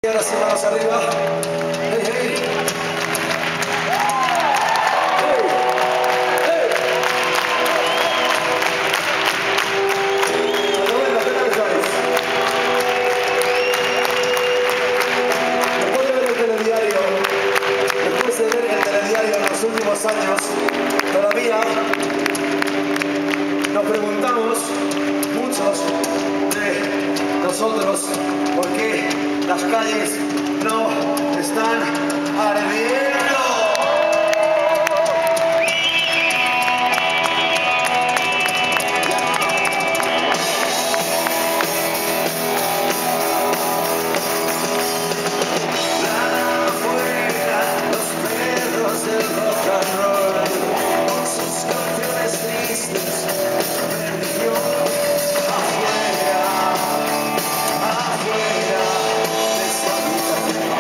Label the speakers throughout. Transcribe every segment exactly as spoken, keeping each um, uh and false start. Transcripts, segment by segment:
Speaker 1: Y ahora sí, manos arriba. Hey, hey. Hey, hey. Bueno, ¿qué tal estáis? Después de ver el telediario, después de ver el telediario en los últimos años, todavía nos preguntamos, muchos de nosotros, por qué las calles no están ardiendo. Afuera, los perros del rock and roll, con sus canciones tristes, religión. Afuera, afuera de esta habitación.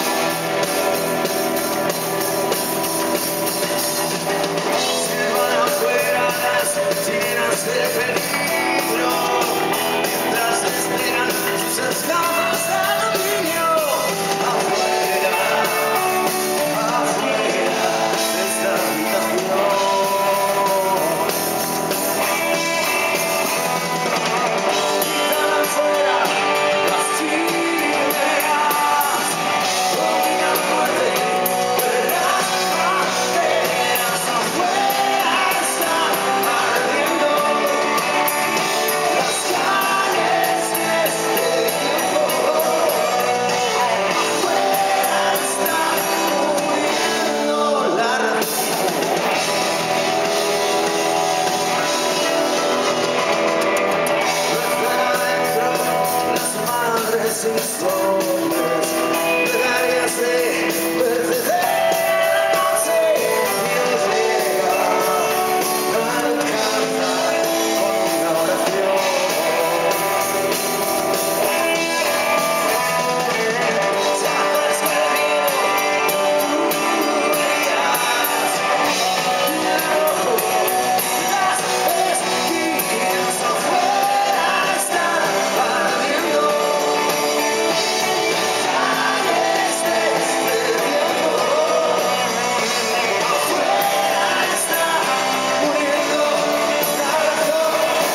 Speaker 1: Se van afuera las llenas de peligro, mientras despegan sus escamas de aluminio. Afuera, afuera de esta habitación. Gritan afuera las chimeneas, dominan muerte de las antenas. Afuera están ardiendo las calles de este tiempo. Afuera está muriendo la razón. Ruedan adentro las madres insomnes, plegarias de verdadera noche. Dios llega, no alcanza con una oración. Se ha prescribido tu veías en el rojo las esquinas. Afuera están ardiendo calles de este tiempo. Afuera está muriendo la razón.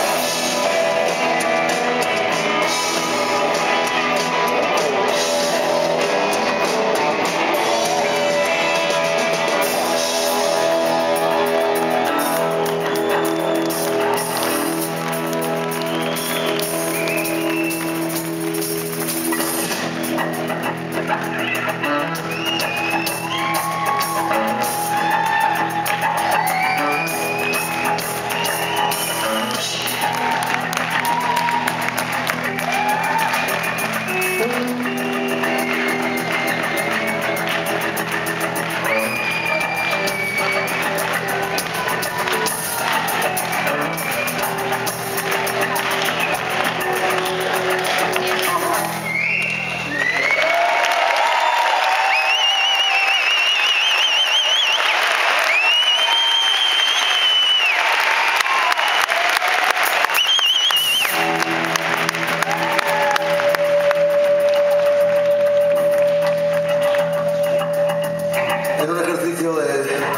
Speaker 1: En un ejercicio de,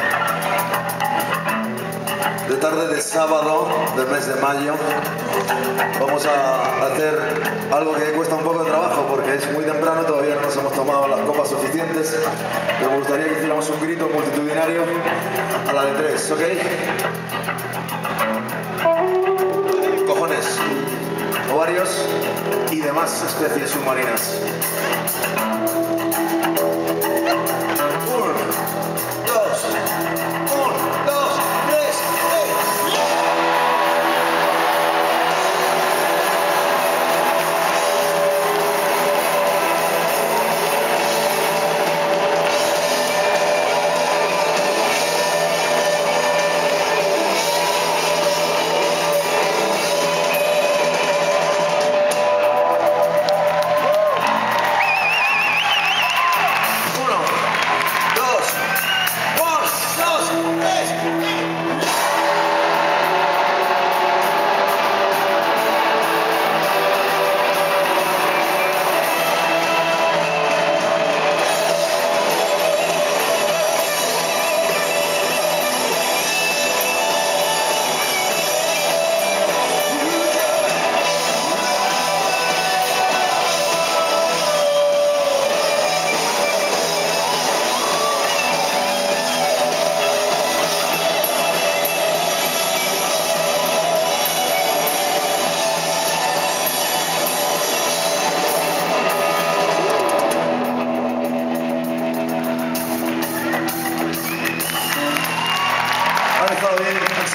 Speaker 1: de tarde de sábado del mes de mayo, vamos a hacer algo que cuesta un poco de trabajo porque es muy temprano, todavía no nos hemos tomado las copas suficientes, pero me gustaría que hiciéramos un grito multitudinario a la de tres, ¿ok? Cojones, ovarios y demás especies submarinas. Dos, un, dos, tres, ¡eh!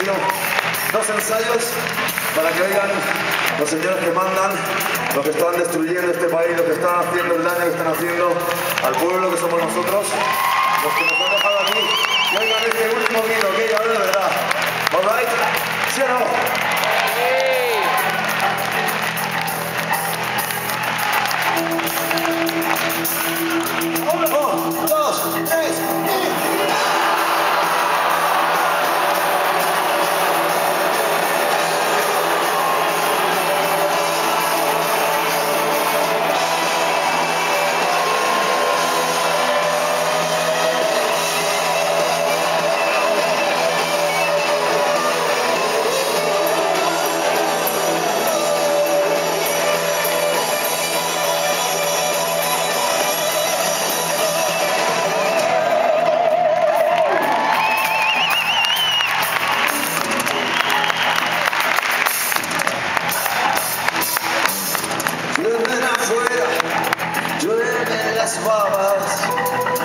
Speaker 1: sido dos ensayos para que oigan los señores que mandan, los que están destruyendo este país, los que están haciendo el daño que están haciendo al pueblo que somos nosotros, los que nos han dejado aquí, y oigan este último grito, que ya de verdad. ¿All right? ¿Sí o no? Uno, dos, tres, y... Llueven afuera, llueven las babas.